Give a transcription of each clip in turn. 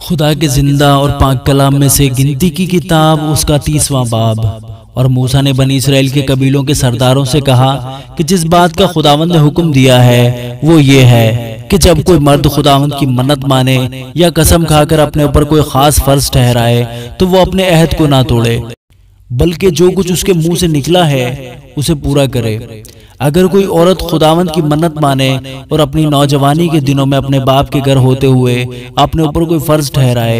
خدا کے زندہ اور پاک کلام میں سے گنتی کی کتاب اس کا 30واں باب۔ اور موسیٰ نے بنی اسرائیل کے قبیلوں کے سرداروں سے کہا کہ جس بات کا خداوند نے حکم دیا ہے وہ یہ ہے کہ جب کوئی مرد خداوند کی منت مانے یا قسم کھا کر اپنے اوپر کوئی خاص فرض ٹھہرائے تو وہ اپنے عہد کو نہ توڑے، بلکہ جو کچھ اس کے منہ سے نکلا ہے اسے پورا کرے۔ اگر کوئی عورت خداوند کی منت مانے اور اپنی نوجوانی کے دنوں میں اپنے باپ کے گھر ہوتے ہوئے اپنے اوپر کوئی فرض ٹھہرائے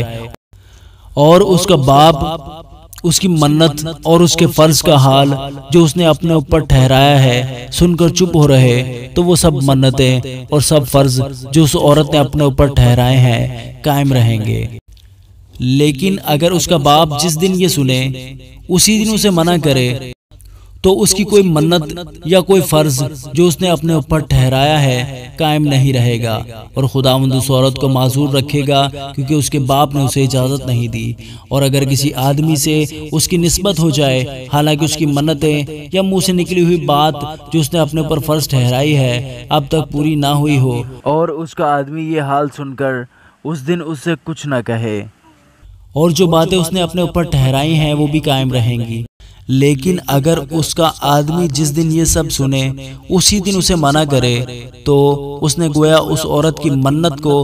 اور اس کا باپ اس کی منت اور اس کے فرض کا حال جو اس نے اپنے اوپر ٹھہرایا ہے سن کر چپ ہو رہے، تو وہ سب منتیں اور سب فرض جو اس عورت نے اپنے اوپر ٹھہرائے ہیں قائم رہیں گے۔ لیکن اگر اس کا باپ جس دن یہ سنے اسی دن اسے منع کرے تو اس کی کوئی منت یا کوئی فرض جو اس نے اپنے اوپر ٹھہرایا ہے قائم نہیں رہے گا، اور خداوند اس عورت کو معذور رکھے گا کیونکہ اس کے باپ نے اسے اجازت نہیں دی۔ اور اگر کسی آدمی سے اس کی نسبت ہو جائے حالانکہ اس کی منتیں یا منہ سے نکلی ہوئی بات جو اس نے اپنے اوپر فرض ٹھہرائی ہے اب تک پوری نہ ہوئی ہو، اور اس کا آدمی یہ حال سن کر اس دن اس سے کچھ نہ کہے، اور جو باتیں اس نے اپنے اوپر ٹھہرائی ہیں وہ بھی قائم رہیں گی۔ لیکن اگر اس کا آدمی جس دن یہ سب سنے اسی دن اسے منع کرے تو اس نے گویا اس عورت کی منت کو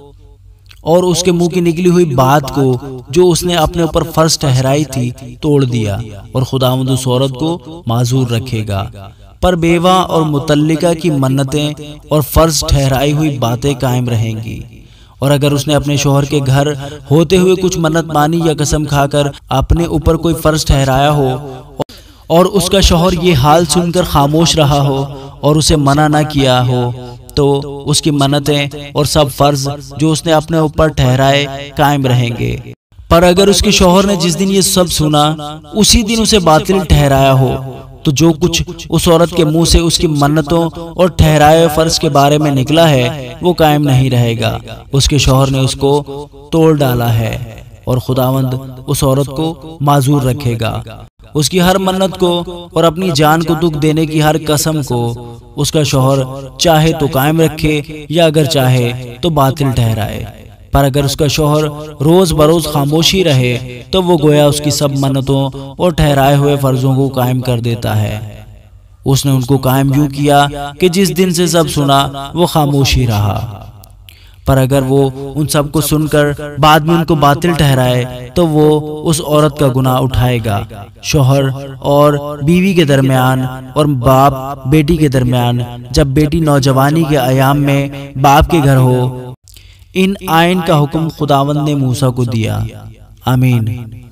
اور اس کے منہ کی نکلی ہوئی بات کو جو اس نے اپنے اوپر فرض ٹھہرائی تھی توڑ دیا، اور خداوند اس عورت کو معذور رکھے گا۔ پر بیوہ اور مطلقہ کی منتیں اور فرض ٹھہرائی ہوئی باتیں قائم رہیں گی۔ اور اگر اس نے اپنے شوہر کے گھر ہوتے ہوئے کچھ منت مانی یا قسم کھا کر اپنے اوپر کوئی فرض ٹھہرایا ہو اور اس کا شوہر یہ حال سن کر خاموش رہا ہو اور اسے منع نہ کیا ہو، تو اس کی منتیں اور سب فرض جو اس نے اپنے اوپر ٹھہرائے قائم رہیں گے۔ پر اگر اس کے شوہر نے جس دن یہ سب سنا اسی دن اسے باطل ٹھہرایا ہو تو جو کچھ اس عورت کے منہ سے اس کی منتوں اور ٹھہرائے فرض کے بارے میں نکلا ہے وہ قائم نہیں رہے گا، اس کے شوہر نے اس کو توڑ ڈالا ہے، اور خداوند اس عورت کو معذور رکھے گا۔ اس کی ہر منت کو اور اپنی جان کو دکھ دینے کی ہر قسم کو اس کا شوہر چاہے تو قائم رکھے یا اگر چاہے تو باطل ٹھہرائے۔ پر اگر اس کا شوہر روز بروز خاموشی رہے تو وہ گویا اس کی سب منتوں اور ٹھہرائے ہوئے فرضوں کو قائم کر دیتا ہے۔ اس نے ان کو قائم یوں کیا کہ جس دن سے سب سنا وہ خاموش ہی رہا۔ پر اگر وہ ان سب کو سن کر بعد میں ان کو باطل ٹھہرائے تو وہ اس عورت کا گناہ اٹھائے گا۔ شوہر اور بیوی کے درمیان اور باپ بیٹی کے درمیان جب بیٹی نوجوانی کے ایام میں باپ کے گھر ہو، ان آئین کا حکم خداوند نے موسیٰ کو دیا۔ آمین۔